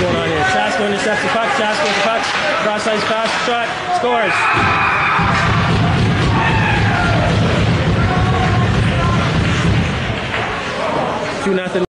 going on here. Chasko intercepts the puck. Chasko with the puck. Cross ice pass. Shot. Scores. 2-0.